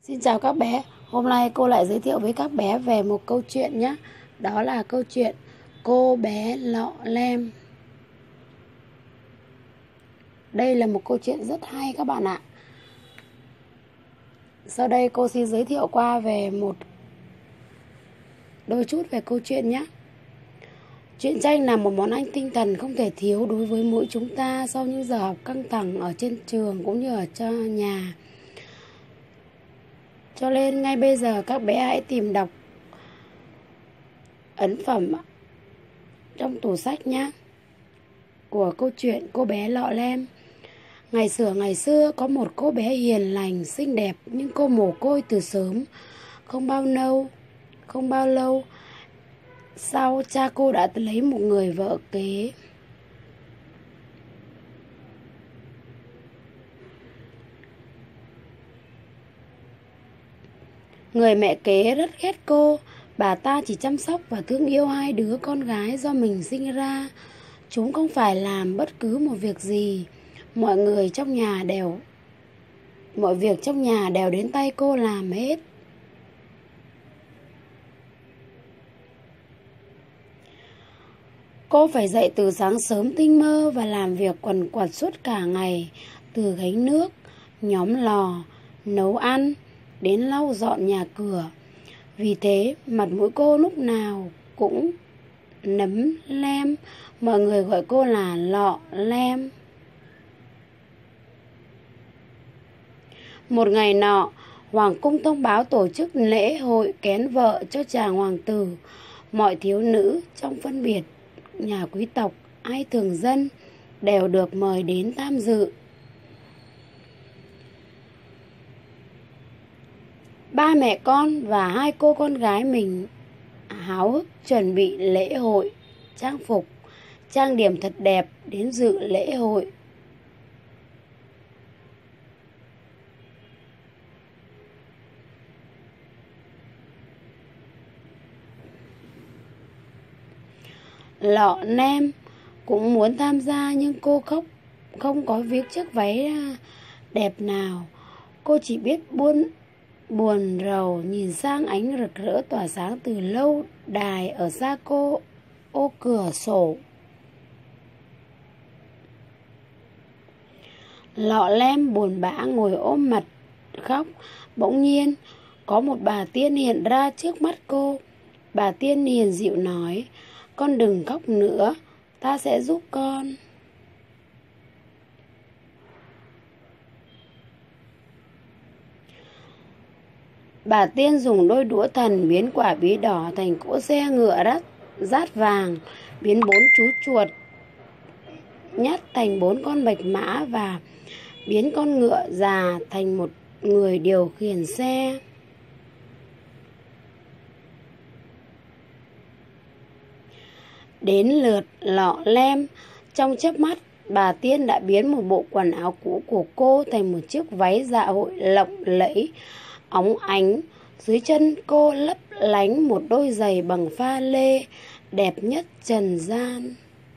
Xin chào các bé, hôm nay cô lại giới thiệu với các bé về một câu chuyện nhé. Đó là câu chuyện Cô bé lọ lem. Đây là một câu chuyện rất hay các bạn ạ. Sau đây cô xin giới thiệu qua về một đôi chút về câu chuyện nhé. Truyện tranh là một món ăn tinh thần không thể thiếu đối với mỗi chúng ta sau những giờ học căng thẳng ở trên trường cũng như ở cho nhà. Cho nên ngay bây giờ các bé hãy tìm đọc ấn phẩm trong tủ sách nhé, của câu chuyện Cô bé lọ lem. Ngày xưa có một cô bé hiền lành, xinh đẹp, nhưng cô mồ côi từ sớm. Không bao lâu sau, cha cô đã lấy một người vợ kế. Người mẹ kế rất ghét cô. Bà ta chỉ chăm sóc và thương yêu hai đứa con gái do mình sinh ra. Chúng không phải làm bất cứ một việc gì. Mọi việc trong nhà đều đến tay cô làm hết. Cô phải dậy từ sáng sớm tinh mơ và làm việc quần quật suốt cả ngày, từ gánh nước, nhóm lò, nấu ăn đến lau dọn nhà cửa. Vì thế mặt mũi cô lúc nào cũng nấm lem, mọi người gọi cô là lọ lem. Một ngày nọ, hoàng cung thông báo tổ chức lễ hội kén vợ cho chàng hoàng tử. Mọi thiếu nữ trong phân biệt nhà quý tộc hay thường dân đều được mời đến tham dự. Ba mẹ con và hai cô con gái mình háo hức chuẩn bị lễ hội, trang phục, trang điểm thật đẹp đến dự lễ hội. Lọ lem cũng muốn tham gia nhưng cô không có viết chiếc váy đẹp nào. Cô chỉ biết buồn rầu nhìn sang ánh rực rỡ tỏa sáng từ lâu đài ở xa ô cửa sổ. Lọ lem buồn bã ngồi ôm mặt khóc. Bỗng nhiên có một bà tiên hiện ra trước mắt cô. Bà tiên hiền dịu nói: "Con đừng khóc nữa, ta sẽ giúp con." Bà tiên dùng đôi đũa thần biến quả bí đỏ thành cỗ xe ngựa dát vàng, biến 4 chú chuột nhắt thành 4 con bạch mã và biến con ngựa già thành một người điều khiển xe. Đến lượt lọ lem. Trong chớp mắt, bà tiên đã biến một bộ quần áo cũ của cô thành một chiếc váy dạ hội lộng lẫy, óng ánh. Dưới chân cô lấp lánh một đôi giày bằng pha lê đẹp nhất trần gian.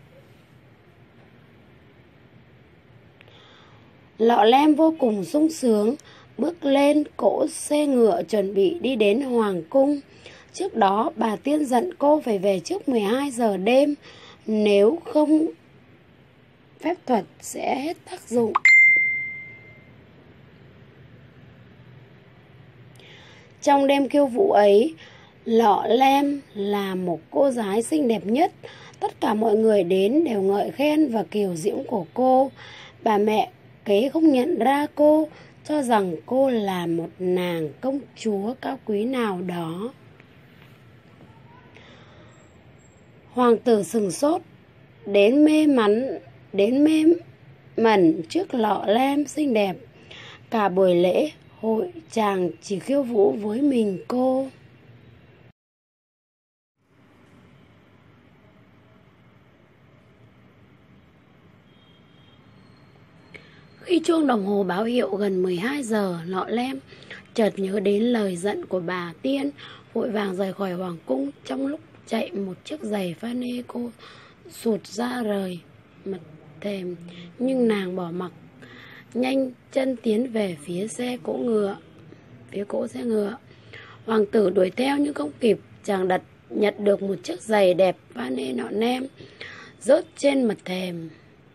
Lọ lem vô cùng sung sướng, bước lên cỗ xe ngựa chuẩn bị đi đến hoàng cung. Trước đó bà tiên dặn cô phải về trước 12 giờ đêm, nếu không phép thuật sẽ hết tác dụng. Trong đêm khiêu vũ ấy, lọ lem là một cô gái xinh đẹp nhất. Tất cả mọi người đến đều ngợi khen và kiều diễm của cô. Bà mẹ kế không nhận ra cô, cho rằng cô là một nàng công chúa cao quý nào đó. Hoàng tử sửng sốt, đến mê mẩn trước lọ lem xinh đẹp. Cả buổi lễ hội chàng chỉ khiêu vũ với mình cô. Khi chuông đồng hồ báo hiệu gần 12 giờ, lọ lem chợt nhớ đến lời dặn của bà tiên, vội vàng rời khỏi hoàng cung. Trong lúc chạy, một chiếc giày pha nê cô sụt ra rời mặt thềm, nhưng nàng bỏ mặc, nhanh chân tiến về phía xe cỗ ngựa. phía cỗ xe ngựa. Hoàng tử đuổi theo nhưng không kịp, chàng nhặt được một chiếc giày đẹp vane nọn nem rớt trên mặt thềm.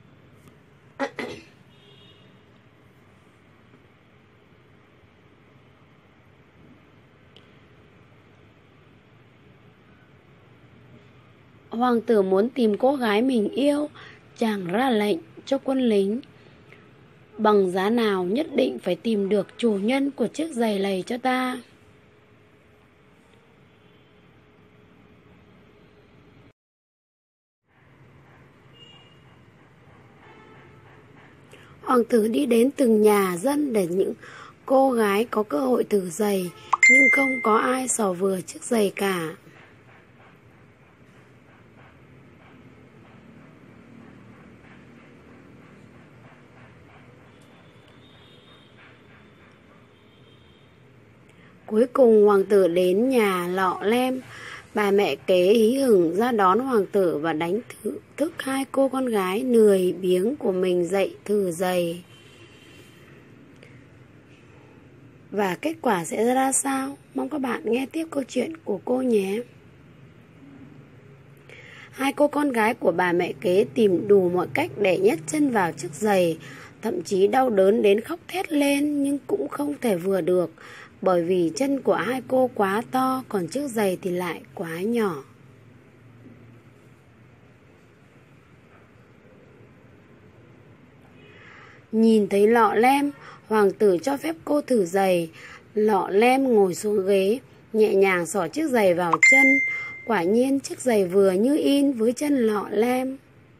Hoàng tử muốn tìm cô gái mình yêu, chàng ra lệnh cho quân lính bằng giá nào nhất định phải tìm được chủ nhân của chiếc giày này cho ta. Hoàng tử đi đến từng nhà dân để những cô gái có cơ hội thử giày, nhưng không có ai xỏ vừa chiếc giày cả. Cuối cùng hoàng tử đến nhà Lọ Lem. Bà mẹ kế hí hửng ra đón hoàng tử và đánh thức hai cô con gái lười biếng của mình dậy thử giày. Và kết quả sẽ ra sao? Mong các bạn nghe tiếp câu chuyện của cô nhé. Hai cô con gái của bà mẹ kế tìm đủ mọi cách để nhét chân vào chiếc giày, thậm chí đau đớn đến khóc thét lên, nhưng cũng không thể vừa được, bởi vì chân của hai cô quá to, còn chiếc giày thì lại quá nhỏ. Nhìn thấy Lọ Lem, hoàng tử cho phép cô thử giày. Lọ Lem ngồi xuống ghế, nhẹ nhàng xỏ chiếc giày vào chân. Quả nhiên chiếc giày vừa như in với chân Lọ Lem.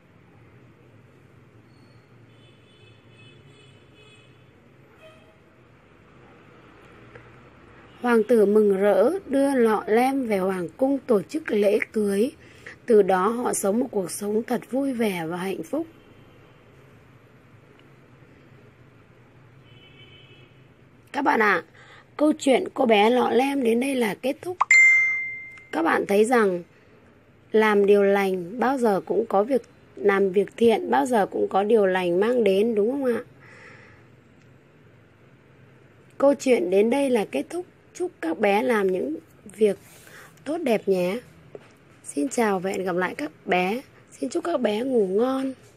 Hoàng tử mừng rỡ đưa Lọ Lem về hoàng cung tổ chức lễ cưới. Từ đó họ sống một cuộc sống thật vui vẻ và hạnh phúc. Các bạn ạ, câu chuyện cô bé Lọ Lem đến đây là kết thúc. Các bạn thấy rằng làm điều lành bao giờ cũng có làm việc thiện bao giờ cũng có điều lành mang đến, đúng không ạ? Câu chuyện đến đây là kết thúc. Chúc các bé làm những việc tốt đẹp nhé. Xin chào và hẹn gặp lại các bé. Xin chúc các bé ngủ ngon.